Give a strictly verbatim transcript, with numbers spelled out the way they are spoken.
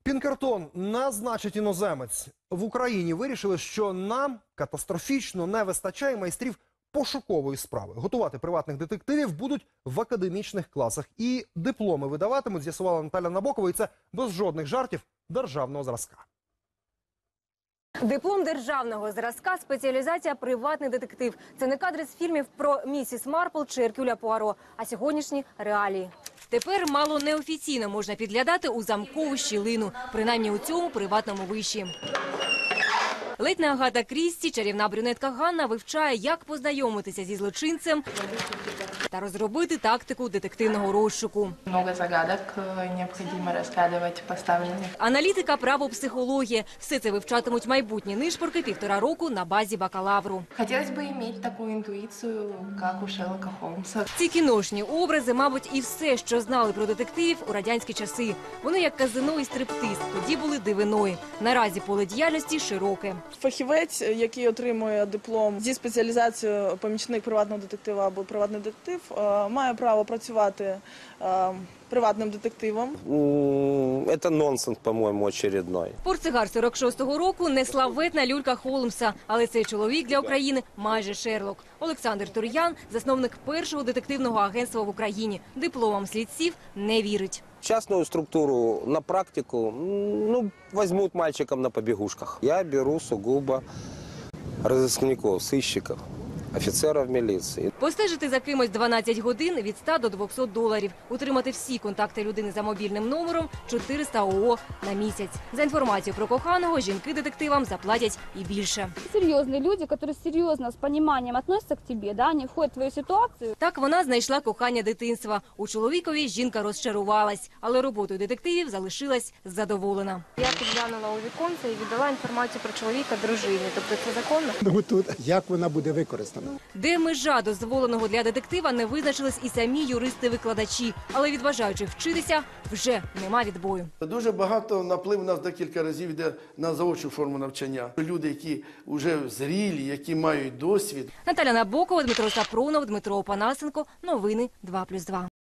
Пінкертон назначить іноземець. В Україні вирішили, що нам катастрофічно не вистачає майстрів пошукової справи. Готувати приватних детективів будуть в академічних класах. І дипломи видаватимуть, з'ясувала Наталя Набокова, і це без жодних жартів державного зразка. Диплом державного зразка, спеціалізація «Приватний детектив». Це не кадри з фільмів про місіс Марпл чи Еркюля Пуаро, а сьогоднішні реалії. Тепер мало неофіційно можна підглядати у замкову щілину, принаймні у цьому приватному виші. Ледь не Агата Крісті, чарівна брюнетка Ганна вивчає, як познайомитися зі злочинцем та розробити тактику детективного розшуку. Много загадок необхідно розглядати поставлених. Аналітика, право, психологія – все це вивчатимуть майбутні нишпорки півтора року на базі бакалавру. Хотілося б мати таку інтуїцію, як у Шерлока Холмса. Ці кіношні образи, мабуть, і все, що знали про детективів у радянські часи. Вони як казино і стриптиз, тоді були дивиною. Наразі поле діяльності широке. Фахівець, який отримує диплом зі спеціалізацією помічник приватного детектива або приватний детектив, має право працювати приватним детективом. Це нонсенс, по-моєму, очередной. Портсигар сорок шостого року – не славетна люлька Холмса, але цей чоловік для України майже Шерлок. Олександр Тур'ян – засновник першого детективного агентства в Україні. Дипломам слідців не вірить. Частную структуру на практику, ну, возьмут мальчикам на побегушках. Я беру сугубо разыскников, сыщиков, офіцерів міліції. Постежити за кимось дванадцять годин від ста до двохсот доларів. Утримати всі контакти людини за мобільним номером – чотириста ОО на місяць. За інформацією про коханого, жінки детективам заплатять і більше. Серйозні люди, які серйозно, з розумінням відносяться до тебе, да, вони входять в твою ситуацію. Так вона знайшла кохання дитинства. У чоловікові жінка розчарувалась, але роботою детективів залишилась задоволена. Я підглянула у віконце і віддала інформацію про чоловіка дружині. Тобто це законно? Ну тут як вона буде використана? Де межа дозволеного для детектива, не визначились і самі юристи-викладачі. Але від бажаючих вчитися вже нема відбою. Дуже багато наплив у нас декілька разів йде на заочну форму навчання. Люди, які вже зрілі, які мають досвід. Наталя Набокова, Дмитро Сапронов, Дмитро Опанасенко. Новини два плюс два.